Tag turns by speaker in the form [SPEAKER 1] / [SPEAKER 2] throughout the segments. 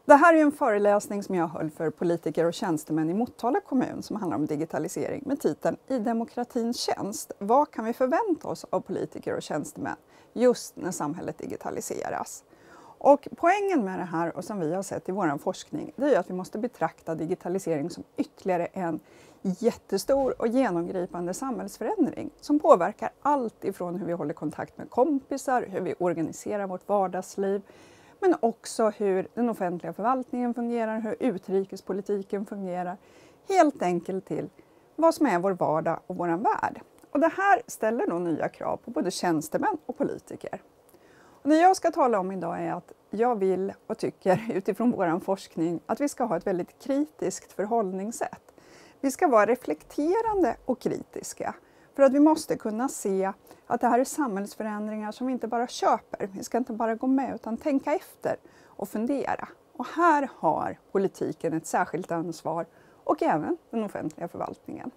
[SPEAKER 1] Det här är en föreläsning som jag höll för politiker och tjänstemän i Motala kommun som handlar om digitalisering med titeln I demokratins tjänst. Vad kan vi förvänta oss av politiker och tjänstemän just när samhället digitaliseras? Och poängen med det här och som vi har sett i vår forskning, det är att vi måste betrakta digitalisering som ytterligare en jättestor och genomgripande samhällsförändring som påverkar allt ifrån hur vi håller kontakt med kompisar, hur vi organiserar vårt vardagsliv, men också hur den offentliga förvaltningen fungerar, hur utrikespolitiken fungerar. Helt enkelt till vad som är vår vardag och vår värld. Och det här ställer då nya krav på både tjänstemän och politiker. Och det jag ska tala om idag är att jag vill och tycker utifrån vår forskning att vi ska ha ett väldigt kritiskt förhållningssätt. Vi ska vara reflekterande och kritiska för att vi måste kunna se att det här är samhällsförändringar som vi inte bara köper. Vi ska inte bara gå med utan tänka efter och fundera. Och här har politiken ett särskilt ansvar och även den offentliga förvaltningen.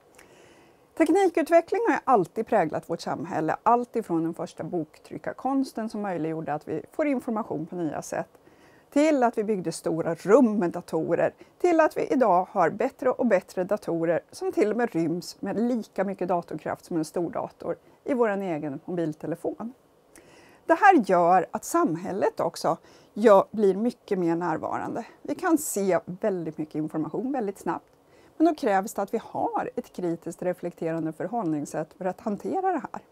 [SPEAKER 1] Teknikutveckling har alltid präglat vårt samhälle, allt ifrån den första boktryckarkonsten som möjliggjorde att vi får information på nya sätt, till att vi byggde stora rum med datorer, till att vi idag har bättre och bättre datorer som till och med ryms med lika mycket datorkraft som en stor dator i vår egen mobiltelefon. Det här gör att samhället också blir mycket mer närvarande. Vi kan se väldigt mycket information väldigt snabbt, men då krävs det att vi har ett kritiskt reflekterande förhållningssätt för att hantera det här.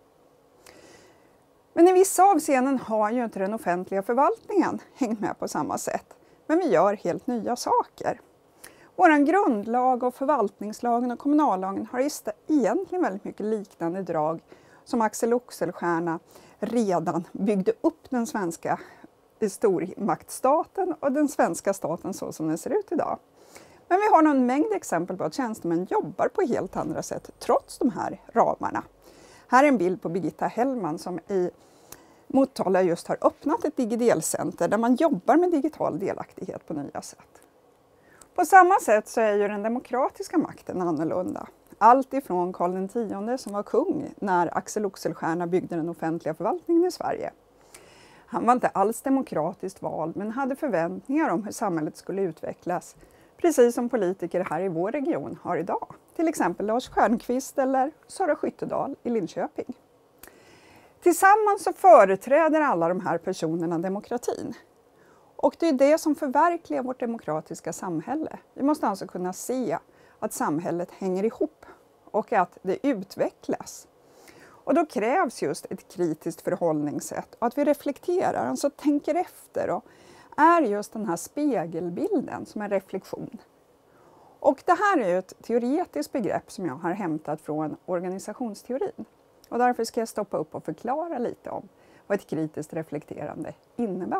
[SPEAKER 1] Men i vissa avseenden har ju inte den offentliga förvaltningen hängt med på samma sätt. Men vi gör helt nya saker. Vår grundlag och förvaltningslagen och kommunallagen har egentligen väldigt mycket liknande drag som Axel Oxenstierna redan byggde upp den svenska stormaktsstaten och den svenska staten så som den ser ut idag. Men vi har en mängd exempel på att tjänstemän jobbar på helt andra sätt trots de här ramarna. Här är en bild på Birgitta Hellman som i Motala just har öppnat ett digidelcenter där man jobbar med digital delaktighet på nya sätt. På samma sätt så är ju den demokratiska makten annorlunda. Allt ifrån Karl X som var kung när Axel Oxenstierna byggde den offentliga förvaltningen i Sverige. Han var inte alls demokratiskt vald men hade förväntningar om hur samhället skulle utvecklas. Precis som politiker här i vår region har idag. Till exempel Lars Stjernkvist eller Sara Skyttedal i Linköping. Tillsammans så företräder alla de här personerna demokratin. Och det är det som förverkligar vårt demokratiska samhälle. Vi måste alltså kunna se att samhället hänger ihop och att det utvecklas. Och då krävs just ett kritiskt förhållningssätt och att vi reflekterar, alltså tänker efter och är just den här spegelbilden som en reflektion. Och det här är ju ett teoretiskt begrepp som jag har hämtat från organisationsteorin. Och därför ska jag stoppa upp och förklara lite om vad ett kritiskt reflekterande innebär.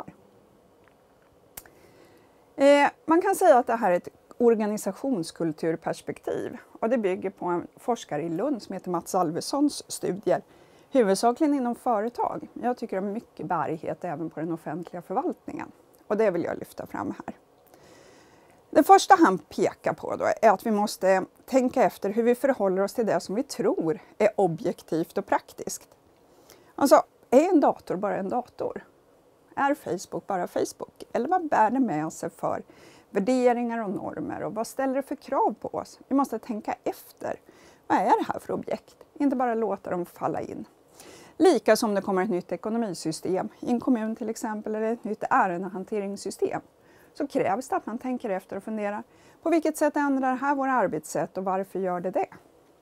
[SPEAKER 1] Man kan säga att det här är ett organisationskulturperspektiv. Och det bygger på en forskare i Lund som heter Mats Alvessons studier. Huvudsakligen inom företag. Jag tycker det har mycket bärighet även på den offentliga förvaltningen. Och det vill jag lyfta fram här. Det första han pekar på då är att vi måste tänka efter hur vi förhåller oss till det som vi tror är objektivt och praktiskt. Alltså, är en dator bara en dator? Är Facebook bara Facebook? Eller vad bär det med sig för värderingar och normer? Och vad ställer det för krav på oss? Vi måste tänka efter. Vad är det här för objekt? Inte bara låta dem falla in. Lika som det kommer ett nytt ekonomisystem i en kommun till exempel eller ett nytt ärendehanteringssystem. Så krävs det att man tänker efter och funderar på vilket sätt ändrar det här våra arbetssätt och varför gör det det?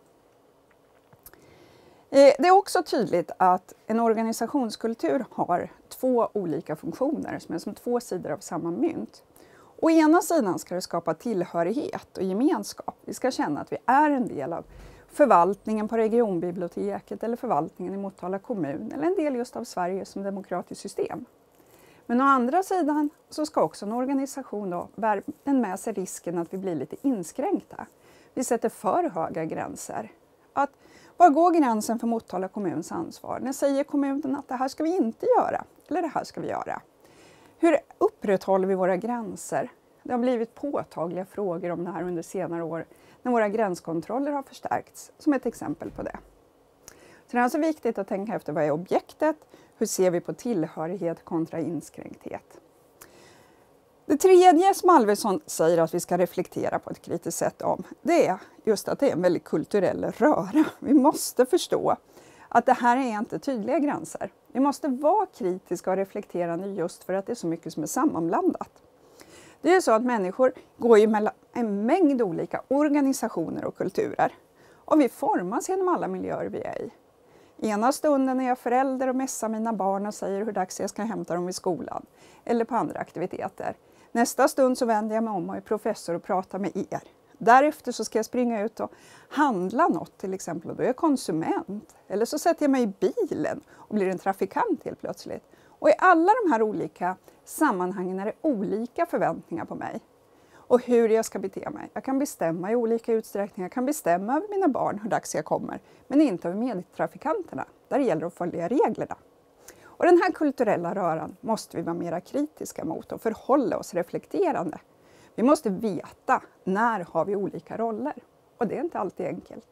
[SPEAKER 1] Det är också tydligt att en organisationskultur har två olika funktioner som är som två sidor av samma mynt. Å ena sidan ska det skapa tillhörighet och gemenskap. Vi ska känna att vi är en del av förvaltningen på regionbiblioteket eller förvaltningen i Motala kommun eller en del just av Sverige som demokratiskt system. Men å andra sidan så ska också en organisation då bära med sig risken att vi blir lite inskränkta. Vi sätter för höga gränser. Var går gränsen för Motala kommuns ansvar? När säger kommunen att det här ska vi inte göra eller det här ska vi göra? Hur upprätthåller vi våra gränser? Det har blivit påtagliga frågor om det här under senare år när våra gränskontroller har förstärkts som ett exempel på det. Så det är alltså viktigt att tänka efter vad är objektet, hur ser vi på tillhörighet kontra inskränkthet. Det tredje som Alvesson säger att vi ska reflektera på ett kritiskt sätt om, det är just att det är en väldigt kulturell röra. Vi måste förstå att det här är inte tydliga gränser. Vi måste vara kritiska och reflekterande just för att det är så mycket som är sammanblandat. Det är ju så att människor går ju mellan en mängd olika organisationer och kulturer. Och vi formas genom alla miljöer vi är i. Ena stunden är jag förälder och mässar mina barn och säger hur dags jag ska hämta dem i skolan. Eller på andra aktiviteter. Nästa stund så vänder jag mig om och är professor och pratar med er. Därefter så ska jag springa ut och handla något till exempel och då är jag konsument. Eller så sätter jag mig i bilen och blir en trafikant helt plötsligt. Och i alla de här olika sammanhangen är det olika förväntningar på mig. Och hur jag ska bete mig. Jag kan bestämma i olika utsträckning. Jag kan bestämma över mina barn hur dags jag kommer. Men inte över medtrafikanterna. Där gäller det att följa reglerna. Och den här kulturella röran måste vi vara mera kritiska mot och förhålla oss reflekterande. Vi måste veta när har vi olika roller. Och det är inte alltid enkelt.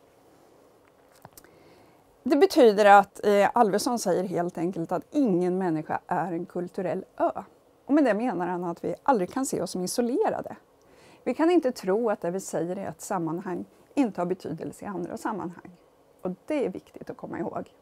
[SPEAKER 1] Det betyder att Alvesson säger helt enkelt att ingen människa är en kulturell ö. Och med det menar han att vi aldrig kan se oss som isolerade. Vi kan inte tro att det vi säger i ett sammanhang inte har betydelse i andra sammanhang. Och det är viktigt att komma ihåg.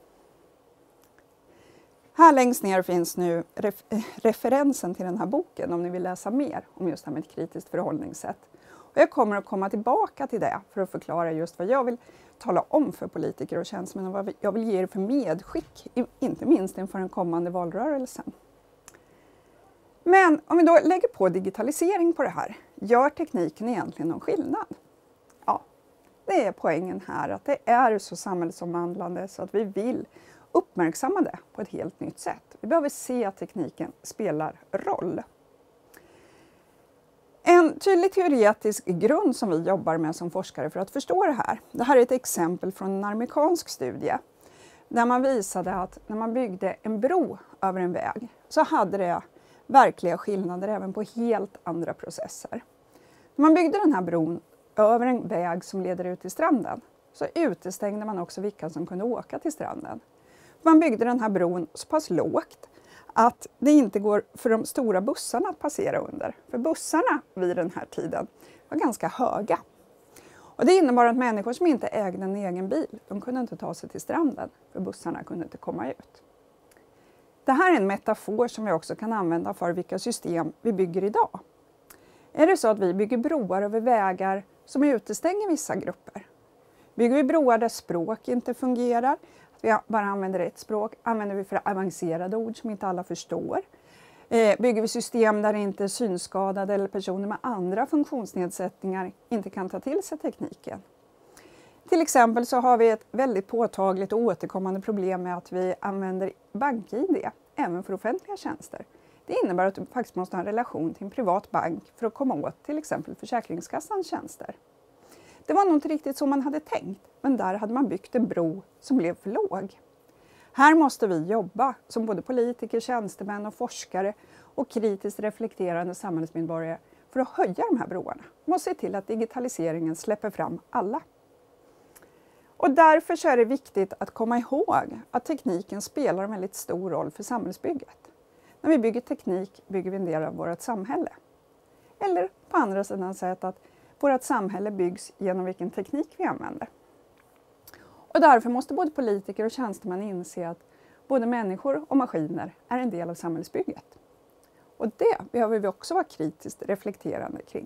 [SPEAKER 1] Här längst ner finns nu referensen till den här boken om ni vill läsa mer om just det här med ett kritiskt förhållningssätt. Och jag kommer att komma tillbaka till det för att förklara just vad jag vill tala om för politiker och tjänstemän och vad jag vill ge er för medskick, inte minst inför den kommande valrörelsen. Men om vi då lägger på digitalisering på det här, gör tekniken egentligen någon skillnad? Ja, det är poängen här att det är så samhällsomvandlande så att vi vill uppmärksamma det på ett helt nytt sätt. Vi behöver se att tekniken spelar roll. En tydlig teoretisk grund som vi jobbar med som forskare för att förstå det här. Det här är ett exempel från en amerikansk studie där man visade att när man byggde en bro över en väg så hade det verkliga skillnader även på helt andra processer. När man byggde den här bron över en väg som leder ut till stranden så utestängde man också vilka som kunde åka till stranden. Man byggde den här bron så pass lågt att det inte går för de stora bussarna att passera under. För bussarna vid den här tiden var ganska höga. Och det innebar att människor som inte ägde en egen bil, de kunde inte ta sig till stranden. För bussarna kunde inte komma ut. Det här är en metafor som vi också kan använda för vilka system vi bygger idag. Är det så att vi bygger broar över vägar som utestänger vissa grupper? Bygger vi broar där språk inte fungerar? Vi bara använder ett språk, använder vi för avancerade ord som inte alla förstår. Bygger vi system där inte synskadade eller personer med andra funktionsnedsättningar inte kan ta till sig tekniken. Till exempel så har vi ett väldigt påtagligt och återkommande problem med att vi använder BankID även för offentliga tjänster. Det innebär att du faktiskt måste ha en relation till en privat bank för att komma åt till exempel Försäkringskassans tjänster. Det var nog inte riktigt så man hade tänkt, men där hade man byggt en bro som blev för låg. Här måste vi jobba som både politiker, tjänstemän och forskare och kritiskt reflekterande samhällsmedborgare för att höja de här broarna. Vi måste se till att digitaliseringen släpper fram alla. Och därför så är det viktigt att komma ihåg att tekniken spelar en väldigt stor roll för samhällsbygget. När vi bygger teknik bygger vi en del av vårt samhälle. Eller på andra sidan sätt att vårt samhälle byggs genom vilken teknik vi använder. Och därför måste både politiker och tjänstemän inse att både människor och maskiner är en del av samhällsbygget. Och det behöver vi också vara kritiskt reflekterande kring.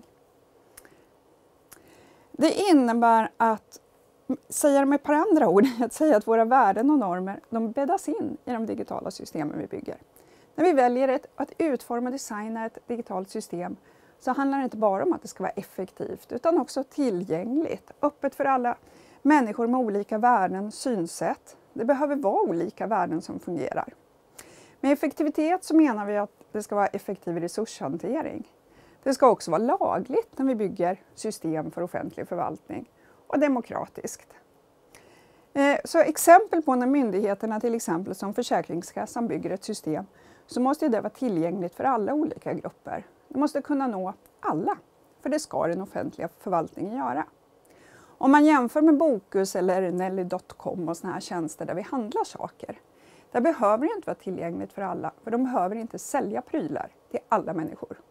[SPEAKER 1] Det innebär att, säga det med ett par andra ord, att säga att våra värden och normer de bäddas in i de digitala systemen vi bygger. När vi väljer att utforma och designa ett digitalt system så handlar det inte bara om att det ska vara effektivt utan också tillgängligt, öppet för alla människor med olika värden, synsätt. Det behöver vara olika värden som fungerar. Med effektivitet så menar vi att det ska vara effektiv resurshantering. Det ska också vara lagligt när vi bygger system för offentlig förvaltning och demokratiskt. Så exempel på när myndigheterna till exempel som Försäkringskassan bygger ett system så måste det vara tillgängligt för alla olika grupper. Det måste kunna nå alla, för det ska den offentliga förvaltningen göra. Om man jämför med Bokus eller Nelly.com och såna här tjänster där vi handlar saker, där behöver det inte vara tillgängligt för alla, för de behöver inte sälja prylar till alla människor.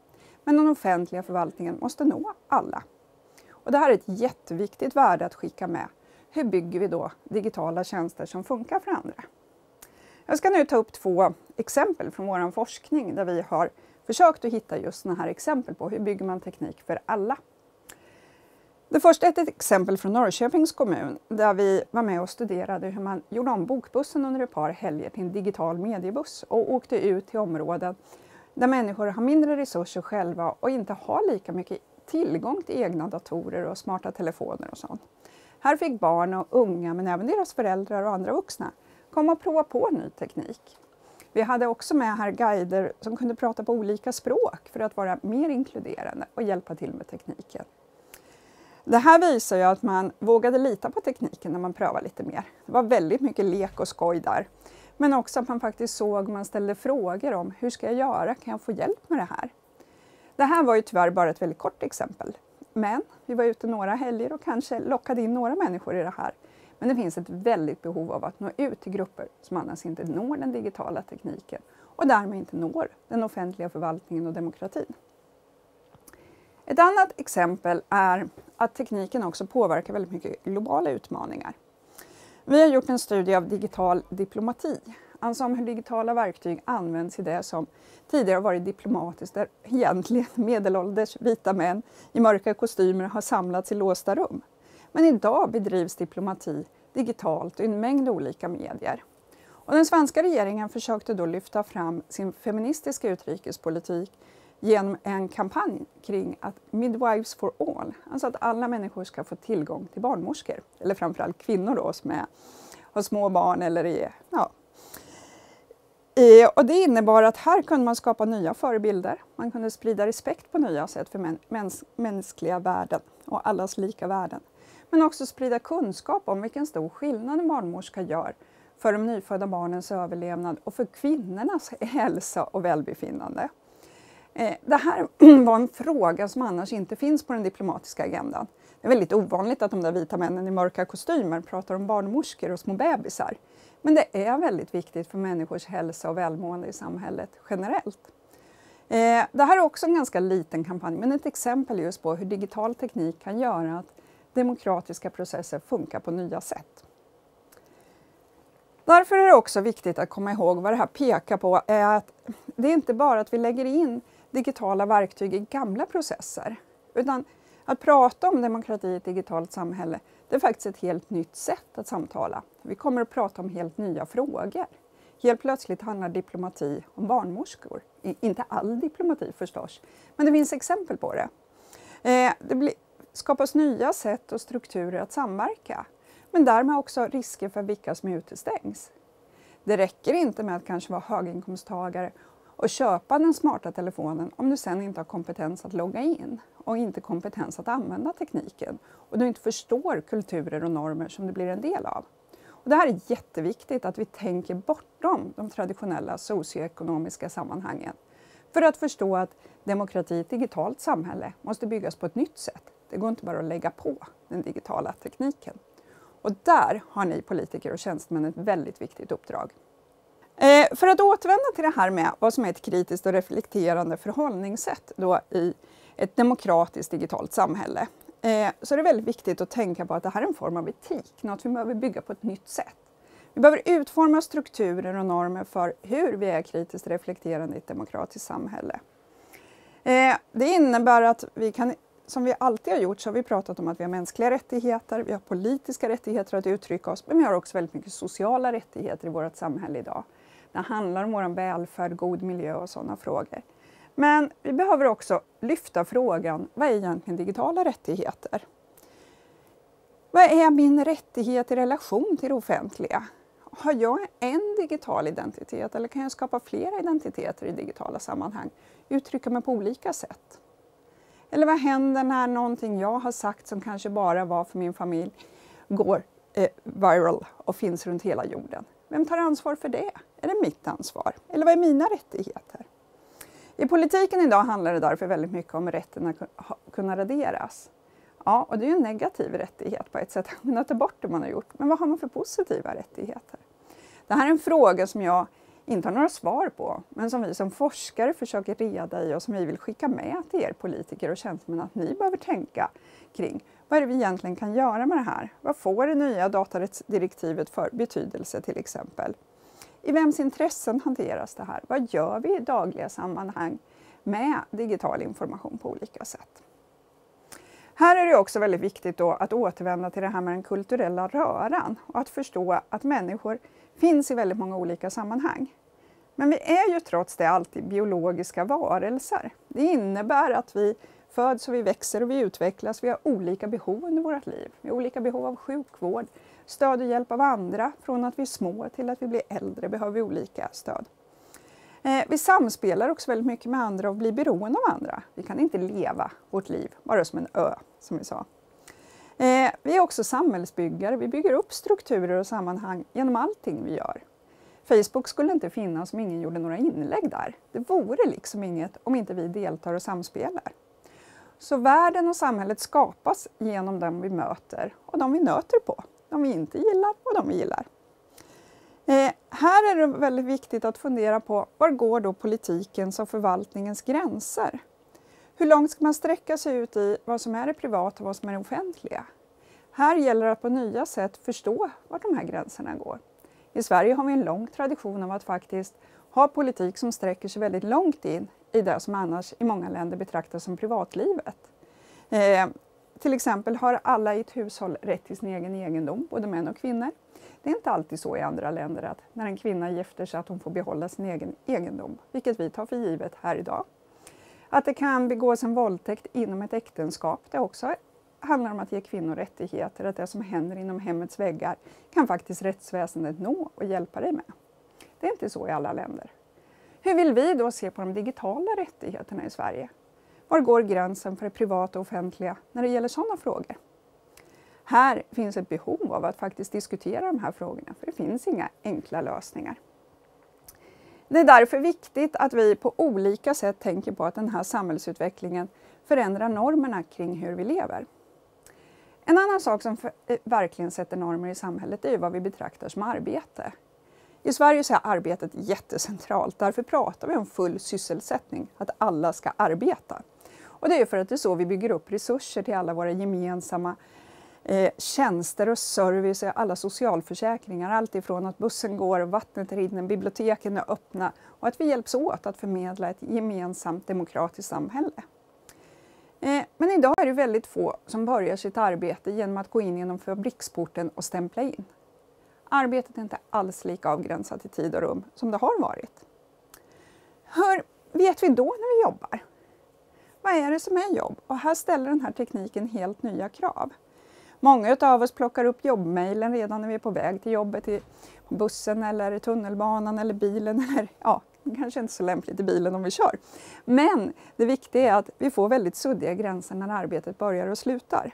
[SPEAKER 1] men den offentliga förvaltningen måste nå alla. Och det här är ett jätteviktigt värde att skicka med. Hur bygger vi då digitala tjänster som funkar för andra? Jag ska nu ta upp 2 exempel från vår forskning där vi har försökt att hitta just sådana här exempel på hur bygger man teknik för alla. Det första är ett exempel från Norrköpings kommun där vi var med och studerade hur man gjorde om bokbussen under ett par helger till en digital mediebuss och åkte ut till områden där människor har mindre resurser själva och inte har lika mycket tillgång till egna datorer och smarta telefoner och sånt. Här fick barn och unga, men även deras föräldrar och andra vuxna, komma och prova på ny teknik. Vi hade också med här guider som kunde prata på olika språk för att vara mer inkluderande och hjälpa till med tekniken. Det här visar ju att man vågade lita på tekniken när man prövade lite mer. Det var väldigt mycket lek och skoj där. Men också att man faktiskt såg, man ställde frågor om hur ska jag göra, kan jag få hjälp med det här? Det här var ju tyvärr bara ett väldigt kort exempel. Men vi var ute några helger och kanske lockade in några människor i det här. Men det finns ett väldigt behov av att nå ut till grupper som annars inte når den digitala tekniken och därmed inte når den offentliga förvaltningen och demokratin. Ett annat exempel är att tekniken också påverkar väldigt mycket globala utmaningar. Vi har gjort en studie av digital diplomati, alltså om hur digitala verktyg används i det som tidigare varit diplomatiskt, där egentligen medelålders vita män i mörka kostymer har samlats i låsta rum. Men idag bedrivs diplomati digitalt i en mängd olika medier. Och den svenska regeringen försökte då lyfta fram sin feministiska utrikespolitik genom en kampanj kring att Midwives for all, alltså att alla människor ska få tillgång till barnmorskor, eller framförallt kvinnor då som har små barn eller och det innebar att här kunde man skapa nya förebilder, man kunde sprida respekt på nya sätt för mänskliga värden och allas lika värden. Men också sprida kunskap om vilken stor skillnad en barnmorska gör för de nyfödda barnens överlevnad och för kvinnornas hälsa och välbefinnande. Det här var en fråga som annars inte finns på den diplomatiska agendan. Det är väldigt ovanligt att de där vita männen i mörka kostymer pratar om barnmorskor och små bebisar. Men det är väldigt viktigt för människors hälsa och välmående i samhället generellt. Det här är också en ganska liten kampanj, men ett exempel just på hur digital teknik kan göra att demokratiska processer funkar på nya sätt. Därför är det också viktigt att komma ihåg vad det här pekar på är att det är inte bara att vi lägger in digitala verktyg i gamla processer, utan att prata om demokrati i ett digitalt samhälle, det är faktiskt ett helt nytt sätt att samtala. Vi kommer att prata om helt nya frågor. Helt plötsligt handlar diplomati om barnmorskor. Inte all diplomati förstås, men det finns exempel på det. Det skapas nya sätt och strukturer att samverka, men därmed också risker för vilka som utestängs. Det räcker inte med att kanske vara höginkomsttagare och köpa den smarta telefonen om du sen inte har kompetens att logga in och inte kompetens att använda tekniken och du inte förstår kulturer och normer som du blir en del av. Och det här är jätteviktigt att vi tänker bortom de traditionella socioekonomiska sammanhangen för att förstå att demokrati i ett digitalt samhälle måste byggas på ett nytt sätt. Det går inte bara att lägga på den digitala tekniken. Och där har ni politiker och tjänstemän ett väldigt viktigt uppdrag. För att återvända till det här med vad som är ett kritiskt och reflekterande förhållningssätt då i ett demokratiskt digitalt samhälle, så är det väldigt viktigt att tänka på att det här är en form av etik, något vi behöver bygga på ett nytt sätt. Vi behöver utforma strukturer och normer för hur vi är kritiskt reflekterande i ett demokratiskt samhälle. Det innebär att vi kan, som vi alltid har gjort, så har vi pratat om att vi har mänskliga rättigheter, vi har politiska rättigheter att uttrycka oss, men vi har också väldigt mycket sociala rättigheter i vårt samhälle idag. Det handlar om vår välfärd, god miljö och sådana frågor. Men vi behöver också lyfta frågan, vad är egentligen digitala rättigheter? Vad är min rättighet i relation till det offentliga? Har jag en digital identitet eller kan jag skapa flera identiteter i digitala sammanhang? Uttrycka mig på olika sätt. Eller vad händer när någonting jag har sagt som kanske bara var för min familj går viral och finns runt hela jorden? Vem tar ansvar för det? Är det mitt ansvar? Eller vad är mina rättigheter? I politiken idag handlar det därför väldigt mycket om rätten att kunna raderas. Ja, och det är ju en negativ rättighet på ett sätt att ta bort det man har gjort. Men vad har man för positiva rättigheter? Det här är en fråga som jag inte har några svar på, men som vi som forskare försöker reda i och som vi vill skicka med till er politiker och tjänstemän att ni behöver tänka kring. Vad är det vi egentligen kan göra med det här? Vad får det nya datarättsdirektivet för betydelse till exempel? I vems intressen hanteras det här? Vad gör vi i dagliga sammanhang med digital information på olika sätt? Här är det också väldigt viktigt då att återvända till det här med den kulturella röran och att förstå att människor finns i väldigt många olika sammanhang. Men vi är ju trots det alltid biologiska varelser. Det innebär att vi föds och vi växer och vi utvecklas. Vi har olika behov under vårt liv. Vi har olika behov av sjukvård, stöd och hjälp av andra. Från att vi är små till att vi blir äldre behöver vi olika stöd. Vi samspelar också väldigt mycket med andra och blir beroende av andra. Vi kan inte leva vårt liv bara som en ö, som vi sa. Vi är också samhällsbyggare. Vi bygger upp strukturer och sammanhang genom allting vi gör. Facebook skulle inte finnas om ingen gjorde några inlägg där. Det vore liksom inget om inte vi deltar och samspelar. Så världen och samhället skapas genom dem vi möter och de vi nöter på. De vi inte gillar och de vi gillar. Här är det väldigt viktigt att fundera på var går då politikens och förvaltningens gränser? Hur långt ska man sträcka sig ut i vad som är det privata och vad som är det offentliga? Här gäller det att på nya sätt förstå var de här gränserna går. I Sverige har vi en lång tradition av att faktiskt ha politik som sträcker sig väldigt långt in i det som annars i många länder betraktas som privatlivet. Till exempel har alla i ett hushåll rätt till sin egen egendom, både män och kvinnor. Det är inte alltid så i andra länder att när en kvinna gifter sig att hon får behålla sin egen egendom, vilket vi tar för givet här idag. Att det kan begås en våldtäkt inom ett äktenskap, det också handlar om att ge kvinnor rättigheter, att det som händer inom hemmets väggar kan faktiskt rättsväsendet nå och hjälpa dig med. Det är inte så i alla länder. Hur vill vi då se på de digitala rättigheterna i Sverige? Var går gränsen för det privata och offentliga när det gäller sådana frågor? Här finns ett behov av att faktiskt diskutera de här frågorna, för det finns inga enkla lösningar. Det är därför viktigt att vi på olika sätt tänker på att den här samhällsutvecklingen förändrar normerna kring hur vi lever. En annan sak som verkligen sätter normer i samhället är vad vi betraktar som arbete. I Sverige så är arbetet jättecentralt, därför pratar vi om full sysselsättning, att alla ska arbeta. Och det är för att det är så vi bygger upp resurser till alla våra gemensamma tjänster och service, alla socialförsäkringar, allt ifrån att bussen går, vattnet rinner, biblioteken är öppna och att vi hjälps åt att förmedla ett gemensamt demokratiskt samhälle. Men idag är det väldigt få som börjar sitt arbete genom att gå in genom fabriksporten och stämpla in. Arbetet är inte alls lika avgränsat i tid och rum som det har varit. Hur vet vi då när vi jobbar? Vad är det som är jobb? Och här ställer den här tekniken helt nya krav. Många av oss plockar upp jobbmejlen redan när vi är på väg till jobbet, på bussen eller tunnelbanan eller bilen. Eller, ja, det kanske inte är så lämpligt i bilen om vi kör. Men det viktiga är att vi får väldigt suddiga gränser när arbetet börjar och slutar.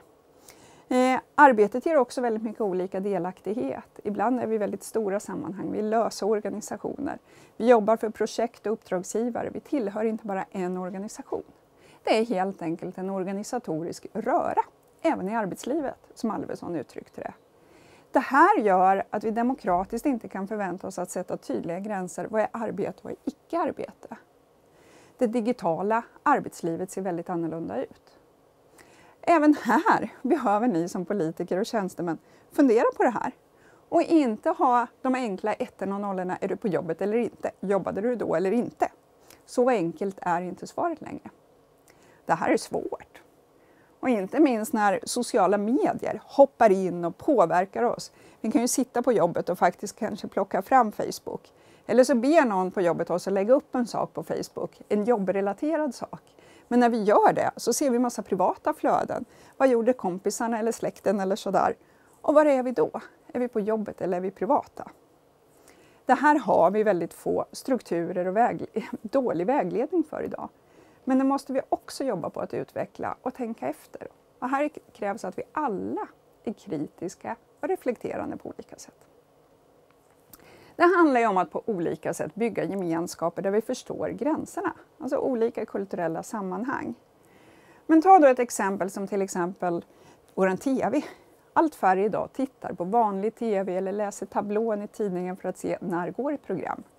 [SPEAKER 1] Arbetet ger också väldigt mycket olika delaktighet. Ibland är vi väldigt stora sammanhang, vi är lösa organisationer. Vi jobbar för projekt och uppdragsgivare, vi tillhör inte bara en organisation. Det är helt enkelt en organisatorisk röra, även i arbetslivet, som Alvesson uttryckte det. Det här gör att vi demokratiskt inte kan förvänta oss att sätta tydliga gränser. Vad är arbete och vad är icke-arbete? Det digitala arbetslivet ser väldigt annorlunda ut. Även här behöver ni som politiker och tjänstemän fundera på det här. Och inte ha de enkla ettorna och nollorna, är du på jobbet eller inte? Jobbade du då eller inte? Så enkelt är inte svaret längre. Det här är svårt. Och inte minst när sociala medier hoppar in och påverkar oss. Vi kan ju sitta på jobbet och faktiskt kanske plocka fram Facebook. Eller så ber någon på jobbet oss att lägga upp en sak på Facebook, en jobbrelaterad sak. Men när vi gör det så ser vi massa privata flöden. Vad gjorde kompisarna eller släkten eller sådär? Och var är vi då? Är vi på jobbet eller är vi privata? Det här har vi väldigt få strukturer och dålig vägledning för idag. Men det måste vi också jobba på att utveckla och tänka efter. Och här krävs att vi alla är kritiska och reflekterande på olika sätt. Det handlar ju om att på olika sätt bygga gemenskaper där vi förstår gränserna. Alltså olika kulturella sammanhang. Men ta då ett exempel som till exempel vår TV. Allt färre idag tittar på vanlig TV eller läser tablån i tidningen för att se när går ett program.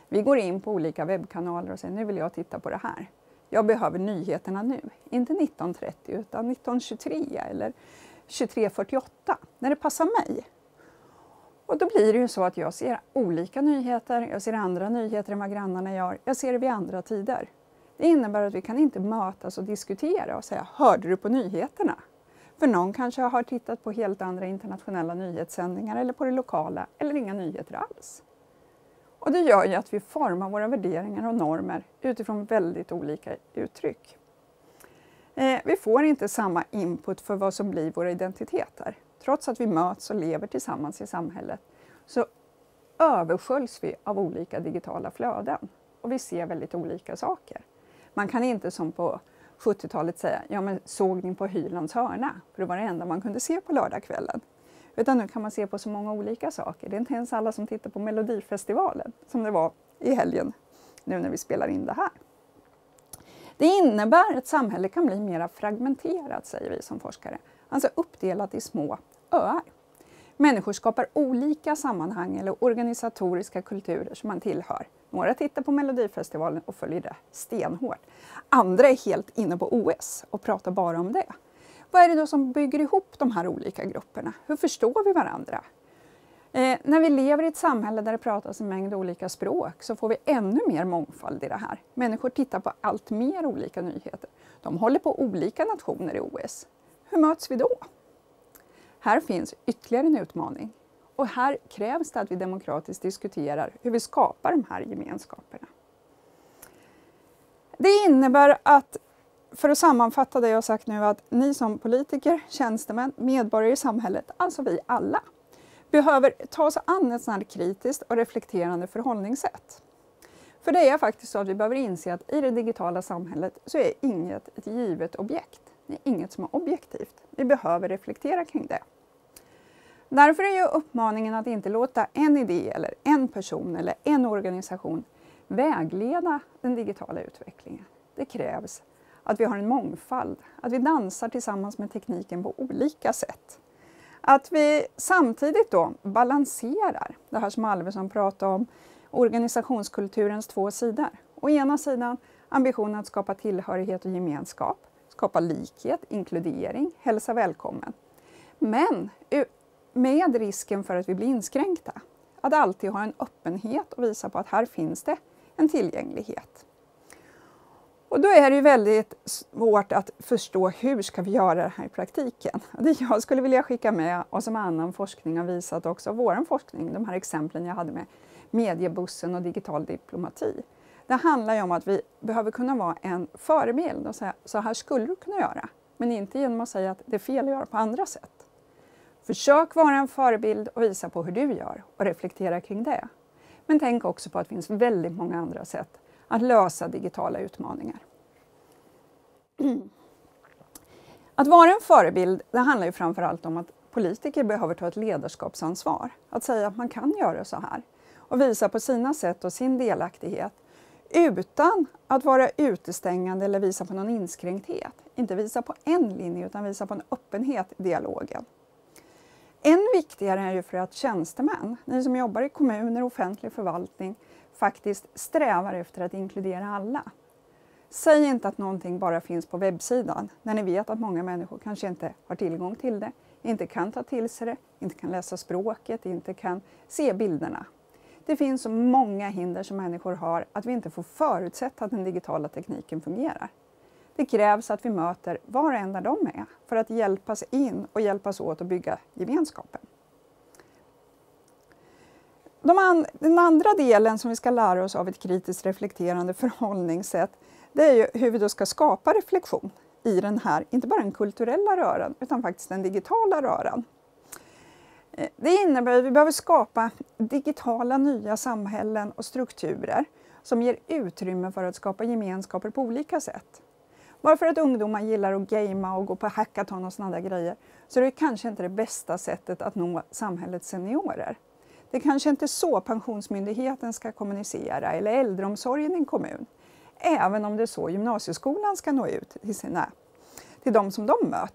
[SPEAKER 1] Vi går in på olika webbkanaler och säger nu vill jag titta på det här. Jag behöver nyheterna nu, inte 1930 utan 1923 eller 2348 när det passar mig. Och då blir det ju så att jag ser olika nyheter, jag ser andra nyheter än vad grannarna gör, jag ser det vid andra tider. Det innebär att vi kan inte mötas och diskutera och säga, hörde du på nyheterna? För någon kanske har tittat på helt andra internationella nyhetssändningar eller på det lokala eller inga nyheter alls. Och det gör ju att vi formar våra värderingar och normer utifrån väldigt olika uttryck. Vi får inte samma input för vad som blir våra identiteter. Trots att vi möts och lever tillsammans i samhället så översköljs vi av olika digitala flöden och vi ser väldigt olika saker. Man kan inte som på 70-talet säga, ja men såg ni på Hylands hörna? För det var det enda man kunde se på lördagskvällen. Utan nu kan man se på så många olika saker. Det är inte ens alla som tittar på Melodifestivalen som det var i helgen nu när vi spelar in det här. Det innebär att samhället kan bli mer fragmenterat, säger vi som forskare. Alltså uppdelat i små öar. Människor skapar olika sammanhang eller organisatoriska kulturer som man tillhör. Några tittar på Melodifestivalen och följer det stenhårt. Andra är helt inne på OS och pratar bara om det. Vad är det då som bygger ihop de här olika grupperna? Hur förstår vi varandra? När vi lever i ett samhälle där det pratas en mängd olika språk så får vi ännu mer mångfald i det här. Människor tittar på allt mer olika nyheter. De håller på olika nationer i OS. Hur möts vi då? Här finns ytterligare en utmaning. Och här krävs det att vi demokratiskt diskuterar hur vi skapar de här gemenskaperna. Det innebär att, för att sammanfatta det jag sagt nu, att ni som politiker, tjänstemän, medborgare i samhället, alltså vi alla, behöver ta oss an ett sådant här kritiskt och reflekterande förhållningssätt. För det är faktiskt så att vi behöver inse att i det digitala samhället så är inget ett givet objekt. Det är inget som är objektivt. Vi behöver reflektera kring det. Därför är ju uppmaningen att inte låta en idé eller en person eller en organisation vägleda den digitala utvecklingen. Det krävs att vi har en mångfald, att vi dansar tillsammans med tekniken på olika sätt. Att vi samtidigt då balanserar det här som Alvesson pratade om, organisationskulturens två sidor. Å ena sidan ambitionen att skapa tillhörighet och gemenskap, skapa likhet, inkludering, hälsa välkommen. Men med risken för att vi blir inskränkta. Att alltid ha en öppenhet och visa på att här finns det en tillgänglighet. Och då är det ju väldigt svårt att förstå hur ska vi göra det här i praktiken. Det jag skulle vilja skicka med och som annan forskning har visat också, vår forskning, de här exemplen jag hade med mediebussen och digital diplomati. Det handlar ju om att vi behöver kunna vara en förebild och säga så här skulle du kunna göra. Men inte genom att säga att det är fel att göra på andra sätt. Försök vara en förebild och visa på hur du gör och reflektera kring det. Men tänk också på att det finns väldigt många andra sätt att lösa digitala utmaningar. Att vara en förebild, det handlar ju framförallt om att politiker behöver ta ett ledarskapsansvar. Att säga att man kan göra så här och visa på sina sätt och sin delaktighet utan att vara utestängande eller visa på någon inskränkthet. Inte visa på en linje utan visa på en öppenhet i dialogen. Än viktigare är det för att tjänstemän, ni som jobbar i kommuner och offentlig förvaltning, faktiskt strävar efter att inkludera alla. Säg inte att någonting bara finns på webbsidan när ni vet att många människor kanske inte har tillgång till det, inte kan ta till sig det, inte kan läsa språket, inte kan se bilderna. Det finns så många hinder som människor har att vi inte får förutsätta att den digitala tekniken fungerar. Det krävs att vi möter var och en där de är för att hjälpas in och hjälpas åt att bygga gemenskapen. Den andra delen som vi ska lära oss av ett kritiskt reflekterande förhållningssätt, det är ju hur vi då ska skapa reflektion i den här, inte bara den kulturella röran utan faktiskt den digitala röran. Det innebär att vi behöver skapa digitala nya samhällen och strukturer som ger utrymme för att skapa gemenskaper på olika sätt. Bara för att ungdomar gillar att gamea och gå på hackathon och sådana där grejer så är det kanske inte det bästa sättet att nå samhällets seniorer. Det kanske inte är så Pensionsmyndigheten ska kommunicera eller äldreomsorgen i en kommun. Även om det är så gymnasieskolan ska nå ut till de som de möter.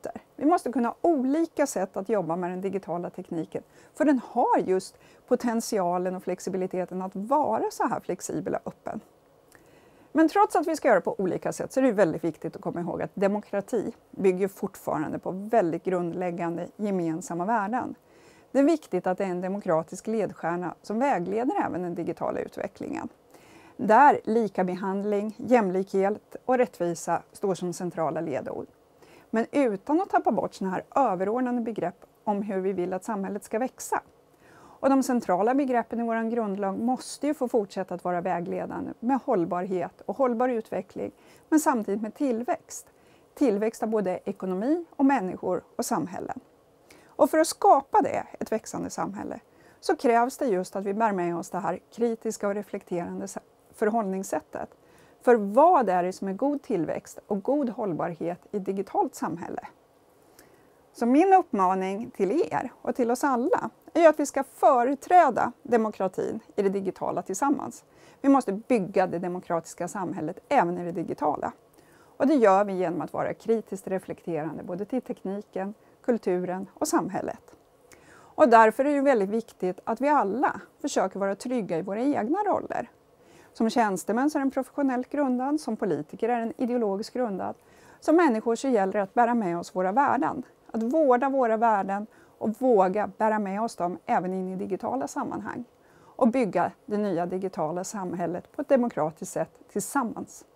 [SPEAKER 1] Vi måste kunna ha olika sätt att jobba med den digitala tekniken, för den har just potentialen och flexibiliteten att vara så här flexibel och öppen. Men trots att vi ska göra på olika sätt så är det väldigt viktigt att komma ihåg att demokrati bygger fortfarande på väldigt grundläggande gemensamma värden. Det är viktigt att det är en demokratisk ledstjärna som vägleder även den digitala utvecklingen. Där likabehandling, jämlikhet och rättvisa står som centrala ledord. Men utan att tappa bort sådana här överordnade begrepp om hur vi vill att samhället ska växa. Och de centrala begreppen i vår grundlag måste ju få fortsätta att vara vägledande med hållbarhet och hållbar utveckling, men samtidigt med tillväxt. Tillväxt av både ekonomi och människor och samhällen. Och för att skapa det, ett växande samhälle, så krävs det just att vi bär med oss det här kritiska och reflekterande förhållningssättet. För vad är det som är god tillväxt och god hållbarhet i ett digitalt samhälle? Så min uppmaning till er och till oss alla är att vi ska företräda demokratin i det digitala tillsammans. Vi måste bygga det demokratiska samhället även i det digitala. Och det gör vi genom att vara kritiskt reflekterande både till tekniken, kulturen och samhället. Och därför är det väldigt viktigt att vi alla försöker vara trygga i våra egna roller. Som tjänstemän så är den professionellt grundad, som politiker är den ideologiskt grundad. Som människor så gäller det att bära med oss våra värden. Att vårda våra värden och våga bära med oss dem även in i digitala sammanhang. Och bygga det nya digitala samhället på ett demokratiskt sätt tillsammans.